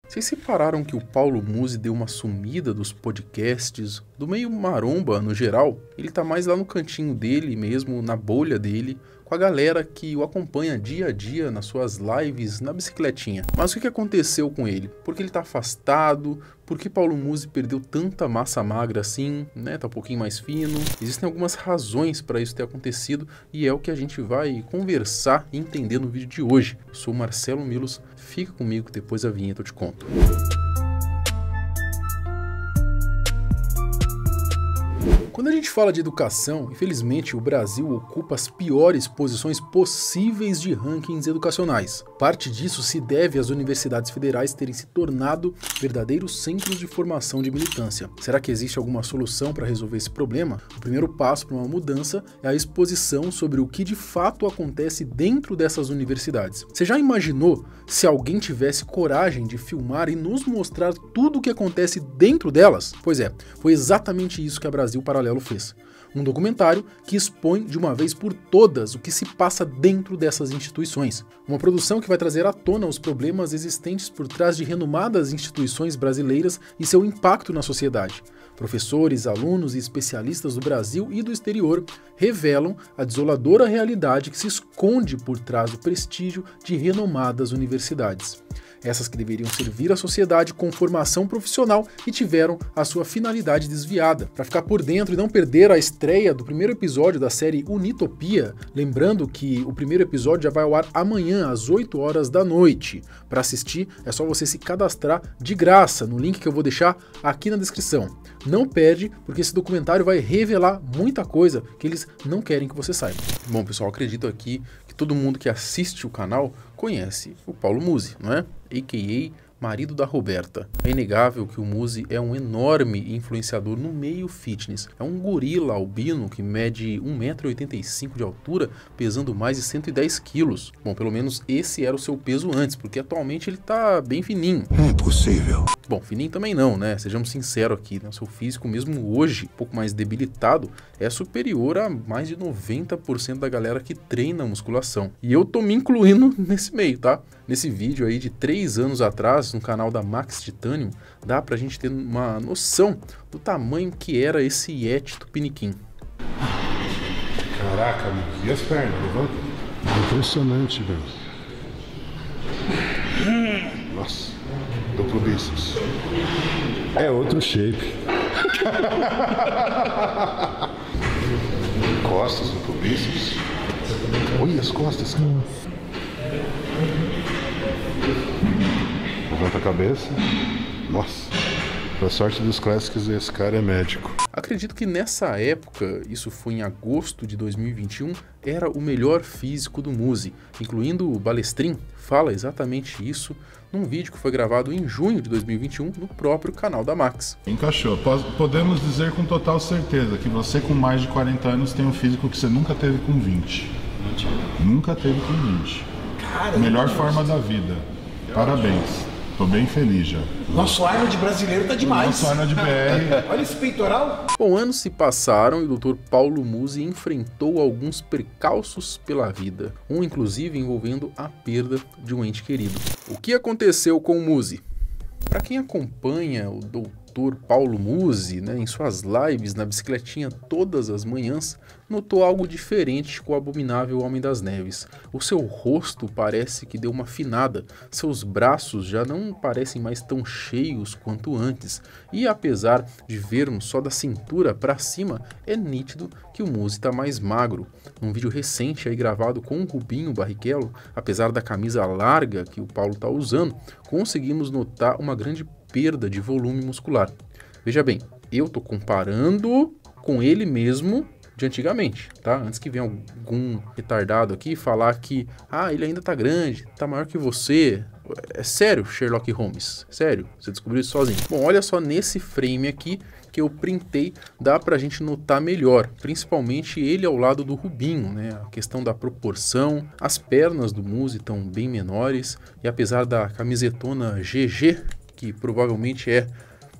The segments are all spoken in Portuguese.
Vocês separaram que o Paulo Musi deu uma sumida dos podcasts, do meio maromba no geral? Ele tá mais lá no cantinho dele mesmo, na bolha dele, com a galera que o acompanha dia a dia nas suas lives na bicicletinha. Mas o que aconteceu com ele? Por que ele tá afastado? Por que Paulo Musi perdeu tanta massa magra assim, né? Tá um pouquinho mais fino. Existem algumas razões para isso ter acontecido e é o que a gente vai conversar e entender no vídeo de hoje. Eu sou o Marcelo Milos, fica comigo que depois da vinheta eu te conto. Quando a gente fala de educação, infelizmente o Brasil ocupa as piores posições possíveis de rankings educacionais. Parte disso se deve às universidades federais terem se tornado verdadeiros centros de formação de militância. Será que existe alguma solução para resolver esse problema? O primeiro passo para uma mudança é a exposição sobre o que de fato acontece dentro dessas universidades. Você já imaginou se alguém tivesse coragem de filmar e nos mostrar tudo o que acontece dentro delas? Pois é, foi exatamente isso que a Brasil Paralelo fez. Um documentário que expõe de uma vez por todas o que se passa dentro dessas instituições. Uma produção que vai trazer à tona os problemas existentes por trás de renomadas instituições brasileiras e seu impacto na sociedade. Professores, alunos e especialistas do Brasil e do exterior revelam a desoladora realidade que se esconde por trás do prestígio de renomadas universidades. Essas que deveriam servir à sociedade com formação profissional e tiveram a sua finalidade desviada. Para ficar por dentro e não perder a estreia do primeiro episódio da série Unitopia, lembrando que o primeiro episódio já vai ao ar amanhã às 8 horas da noite. Para assistir é só você se cadastrar de graça no link que eu vou deixar aqui na descrição. Não perde, porque esse documentário vai revelar muita coisa que eles não querem que você saiba. Bom, pessoal, acredito aqui que todo mundo que assiste o canal conhece o Paulo Musi, não é? A.k.a. marido da Roberta. É inegável que o Musi é um enorme influenciador no meio fitness. É um gorila albino que mede 1,85 m de altura, pesando mais de 110 quilos. Bom, pelo menos esse era o seu peso antes, porque atualmente ele tá bem fininho. É impossível. Bom, fininho também não, né? Sejamos sinceros aqui, né? O seu físico, mesmo hoje, um pouco mais debilitado, é superior a mais de 90% da galera que treina musculação. E eu tô me incluindo nesse meio, tá? Nesse vídeo aí de 3 anos atrás, no canal da Max Titanium, dá pra gente ter uma noção do tamanho que era esse Yeti Tupiniquim. Caraca, amigo. E as pernas? Levanta. Impressionante, velho. Nossa. Duplo bíceps. É outro shape. Costas, duplo bíceps. Olha as costas, cara. Levanta a cabeça. Nossa. Pra sorte dos clássicos, esse cara é médico. Acredito que nessa época, isso foi em agosto de 2021, era o melhor físico do Musi, incluindo o Balestrin, fala exatamente isso num vídeo que foi gravado em junho de 2021 no próprio canal da Max. Encaixou. Podemos dizer com total certeza que você com mais de 40 anos tem um físico que você nunca teve com 20. Nunca teve com 20. Cara, melhor forma da vida. Parabéns. Tô bem feliz já. Nosso Arnold brasileiro tá demais. Nosso Arnold BR. Olha esse peitoral. Bom, anos se passaram e o Dr. Paulo Musi enfrentou alguns percalços pela vida, um inclusive envolvendo a perda de um ente querido. O que aconteceu com o Musi? Para quem acompanha o Dr. Paulo Musi, né, em suas lives na bicicletinha todas as manhãs, notou algo diferente com o abominável Homem das Neves. O seu rosto parece que deu uma afinada, seus braços já não parecem mais tão cheios quanto antes, e apesar de vermos só da cintura para cima, é nítido que o Musi está mais magro. Num vídeo recente aí gravado com o Rubinho Barrichello, apesar da camisa larga que o Paulo está usando, conseguimos notar uma grande perda de volume muscular. Veja bem, eu tô comparando com ele mesmo de antigamente, tá? Antes que venha algum retardado aqui falar que ele ainda tá grande, tá maior que você. É sério, Sherlock Holmes? Sério? Você descobriu isso sozinho? Bom, olha só nesse frame aqui que eu printei, dá pra gente notar melhor, principalmente ele ao lado do Rubinho, né? A questão da proporção, as pernas do Musi estão bem menores, e apesar da camisetona GG, que provavelmente é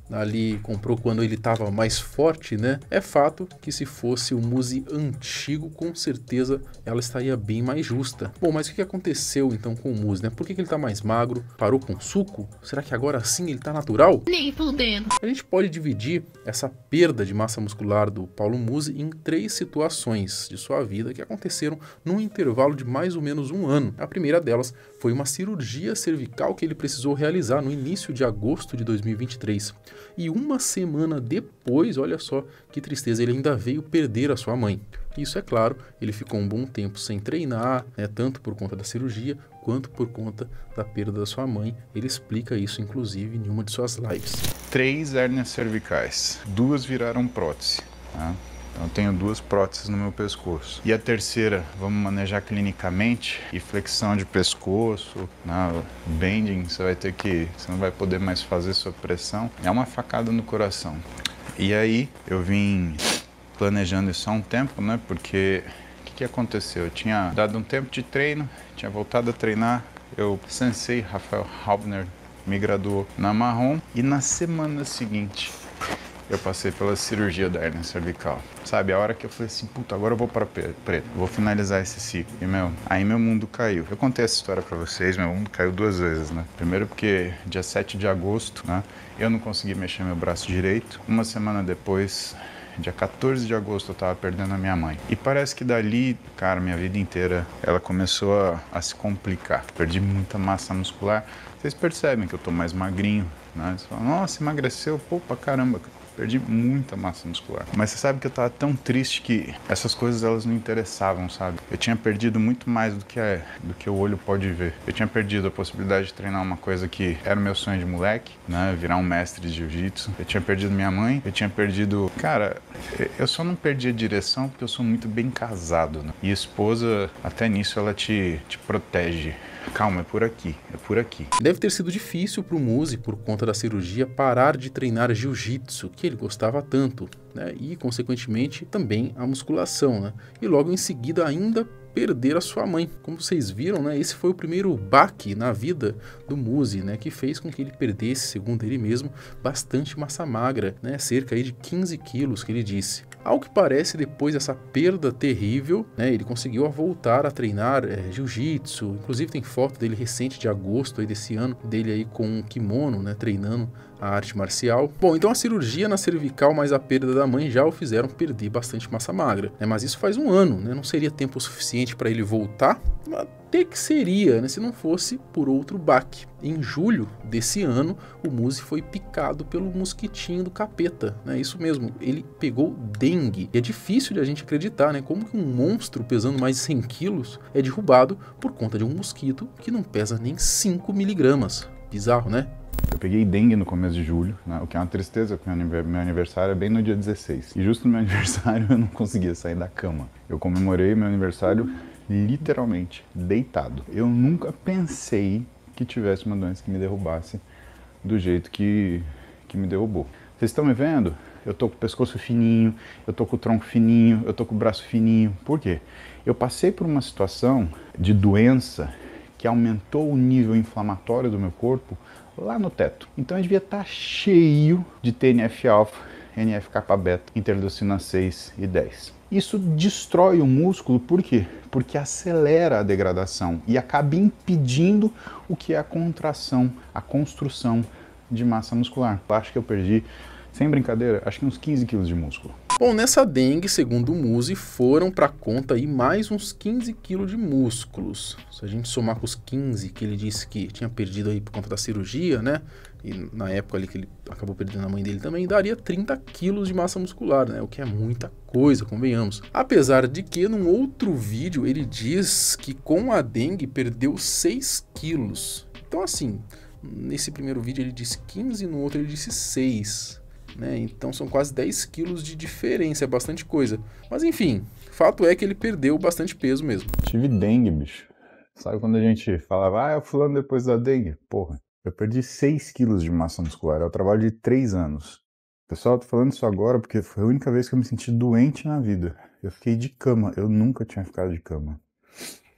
ali comprou quando ele estava mais forte, né? É fato que se fosse o Muzi antigo, com certeza ela estaria bem mais justa. Bom, mas o que aconteceu então com o Muzi, né? Por que ele tá mais magro? Parou com suco? Será que agora sim ele tá natural? Nem fudendo. A gente pode dividir essa perda de massa muscular do Paulo Muzi em 3 situações de sua vida que aconteceram num intervalo de mais ou menos um ano. A primeira delas foi uma cirurgia cervical que ele precisou realizar no início de agosto de 2023. E uma semana depois, olha só que tristeza, ele ainda veio perder a sua mãe. Isso é claro, ele ficou um bom tempo sem treinar, né, tanto por conta da cirurgia quanto por conta da perda da sua mãe. Ele explica isso, inclusive, em uma de suas lives. 3 hérnias cervicais, 2 viraram prótese, tá? Então eu tenho 2 próteses no meu pescoço. E a terceira, vamos manejar clinicamente, e flexão de pescoço, né? Bending, você não vai poder mais fazer sua pressão. É uma facada no coração. E aí eu vim planejando isso há um tempo, né? Porque o que aconteceu? Eu tinha dado um tempo de treino, tinha voltado a treinar. O sensei Rafael Halbner me graduou na marrom e na semana seguinte eu passei pela cirurgia da hérnia cervical. Sabe, a hora que eu falei assim, puta, agora eu vou para preto, vou finalizar esse ciclo. E, aí meu mundo caiu. Eu contei essa história para vocês, meu mundo caiu 2 vezes, né? Primeiro porque dia 7 de agosto, né, eu não consegui mexer meu braço direito. Uma semana depois, dia 14 de agosto, eu tava perdendo a minha mãe. E parece que dali, cara, minha vida inteira, ela começou a se complicar. Perdi muita massa muscular. Vocês percebem que eu tô mais magrinho, né? Você fala, nossa, emagreceu, pô, pra caramba. Perdi muita massa muscular. Mas você sabe que eu tava tão triste que essas coisas elas não interessavam, sabe? Eu tinha perdido muito mais do que o olho pode ver. Eu tinha perdido a possibilidade de treinar uma coisa que era o meu sonho de moleque, né? Virar um mestre de jiu-jitsu. Eu tinha perdido minha mãe. Eu tinha perdido... Cara, eu só não perdi a direção porque eu sou muito bem casado, né? E a esposa, até nisso, ela te protege. Calma, é por aqui, é por aqui. Deve ter sido difícil para o Muzi, por conta da cirurgia, parar de treinar jiu-jitsu, que ele gostava tanto, né? E, consequentemente, também a musculação, né? E logo em seguida ainda perder a sua mãe. Como vocês viram, né? Esse foi o primeiro baque na vida do Muzi, né? Que fez com que ele perdesse, segundo ele mesmo, bastante massa magra, né? Cerca aí de 15 quilos, que ele disse. Ao que parece, depois dessa perda terrível, né, ele conseguiu voltar a treinar jiu-jitsu. Inclusive tem foto dele recente de agosto aí desse ano, dele aí com um kimono, né, treinando a arte marcial. Bom, então a cirurgia na cervical mais a perda da mãe já o fizeram perder bastante massa magra, né, mas isso faz um ano, né, não seria tempo suficiente para ele voltar? Até que seria, né, se não fosse por outro baque. Em julho desse ano, o Muzi foi picado pelo mosquitinho do capeta, né? Isso mesmo, ele pegou dengue. E é difícil de a gente acreditar, né? Como que um monstro pesando mais de 100 quilos é derrubado por conta de um mosquito que não pesa nem 5 miligramas. Bizarro, né? Eu peguei dengue no começo de julho, né? O que é uma tristeza, porque meu aniversário é bem no dia 16. E justo no meu aniversário eu não conseguia sair da cama. Eu comemorei meu aniversário literalmente deitado. Eu nunca pensei que tivesse uma doença que me derrubasse do jeito que me derrubou. Vocês estão me vendo? Eu tô com o pescoço fininho, eu tô com o tronco fininho, eu tô com o braço fininho. Por quê? Eu passei por uma situação de doença que aumentou o nível inflamatório do meu corpo lá no teto. Então eu devia estar cheio de TNF-alfa, NF-kappa-beta, interleucina 6 e 10. Isso destrói o músculo, por quê? Porque acelera a degradação e acaba impedindo o que é a contração, a construção de massa muscular. Eu acho que eu perdi, sem brincadeira, acho que uns 15 quilos de músculo. Bom, nessa dengue, segundo o Muzi, foram para conta aí mais uns 15 quilos de músculos. Se a gente somar com os 15 que ele disse que tinha perdido aí por conta da cirurgia, né? E na época ali que ele acabou perdendo a mãe dele também, daria 30 quilos de massa muscular, né? O que é muita coisa, convenhamos. Apesar de que num outro vídeo ele diz que com a dengue perdeu 6 quilos. Então assim, nesse primeiro vídeo ele disse 15, no outro ele disse 6. Né? Então são quase 10 quilos de diferença, é bastante coisa. Mas enfim, fato é que ele perdeu bastante peso mesmo. Tive dengue, bicho. Sabe quando a gente falava, é o fulano depois da dengue? Porra, eu perdi 6 quilos de massa muscular, é o trabalho de 3 anos. Pessoal, eu tô falando isso agora porque foi a única vez que eu me senti doente na vida. Eu fiquei de cama, eu nunca tinha ficado de cama.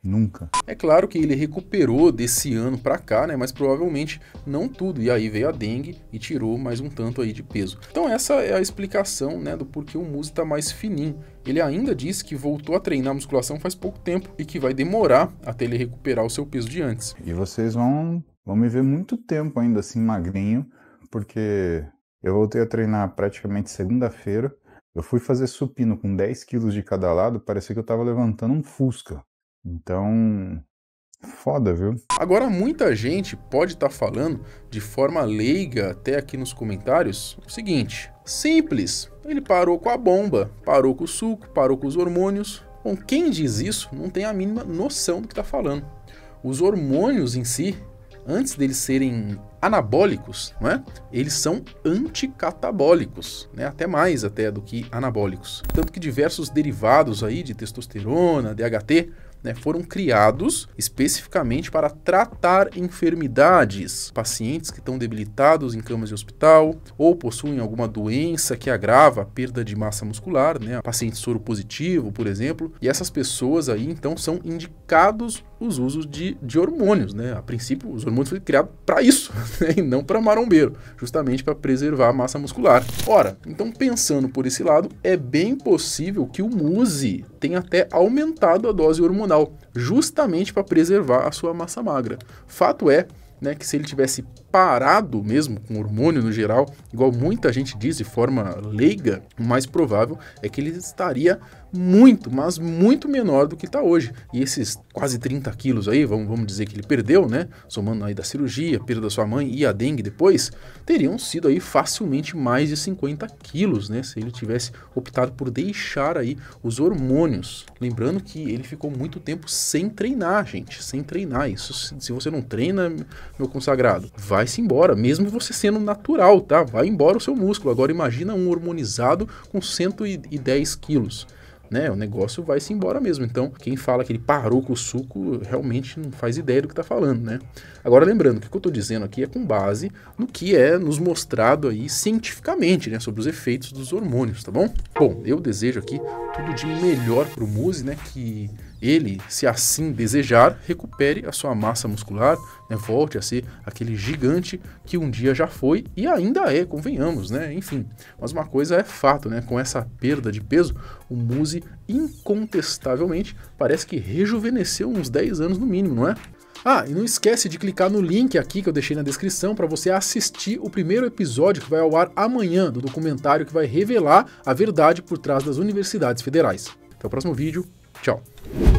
Nunca. É claro que ele recuperou desse ano pra cá, né, mas provavelmente não tudo, e aí veio a dengue e tirou mais um tanto aí de peso. Então essa é a explicação, né, do porquê o Muzi tá mais fininho. Ele ainda disse que voltou a treinar musculação faz pouco tempo e que vai demorar até ele recuperar o seu peso de antes. E vocês vão me ver muito tempo ainda assim magrinho, porque eu voltei a treinar praticamente segunda-feira. Eu fui fazer supino com 10 quilos de cada lado, parecia que eu tava levantando um Fusca. Então, foda, viu? Agora, muita gente pode estar falando de forma leiga, até aqui nos comentários, o seguinte: simples, ele parou com a bomba, parou com o suco, parou com os hormônios. Bom, quem diz isso não tem a mínima noção do que está falando. Os hormônios em si, antes deles serem anabólicos, não é? Eles são anticatabólicos, né? Até mais do que anabólicos. Tanto que diversos derivados aí de testosterona, DHT, né, foram criados especificamente para tratar enfermidades, pacientes que estão debilitados em camas de hospital ou possuem alguma doença que agrava a perda de massa muscular, né, paciente soro positivo, por exemplo, e essas pessoas aí então são indicados os usos de hormônios, né? A princípio os hormônios foram criados para isso, né, e não para marombeiro, justamente para preservar a massa muscular. Ora, então pensando por esse lado, é bem possível que o Muzi tenha até aumentado a dose hormonal, justamente para preservar a sua massa magra. Fato é, né, que se ele tivesse parado mesmo com hormônio no geral, igual muita gente diz de forma leiga, o mais provável é que ele estaria muito, mas muito menor do que está hoje. E esses quase 30 quilos aí, vamos dizer que ele perdeu, né, somando aí da cirurgia, perda da sua mãe e a dengue depois, teriam sido aí facilmente mais de 50 quilos, né, se ele tivesse optado por deixar aí os hormônios. Lembrando que ele ficou muito tempo sem treinar, gente, sem treinar. Isso, se você não treina, meu consagrado, vai-se embora, mesmo você sendo natural, tá? Vai embora o seu músculo. Agora imagina um hormonizado com 110 quilos. Né, o negócio vai-se embora mesmo. Então, quem fala que ele parou com o suco realmente não faz ideia do que está falando, né? Agora, lembrando que o que eu estou dizendo aqui é com base no que é nos mostrado aí cientificamente, né, sobre os efeitos dos hormônios, tá bom? Bom, eu desejo aqui tudo de melhor para o Muzi, né, que ele, se assim desejar, recupere a sua massa muscular, né, volte a ser aquele gigante que um dia já foi e ainda é, convenhamos, né? Enfim, mas uma coisa é fato, né? Com essa perda de peso, o Muzi incontestavelmente parece que rejuvenesceu uns 10 anos no mínimo, não é? Ah, e não esquece de clicar no link aqui que eu deixei na descrição para você assistir o primeiro episódio que vai ao ar amanhã do documentário que vai revelar a verdade por trás das universidades federais. Até o próximo vídeo. Tchau.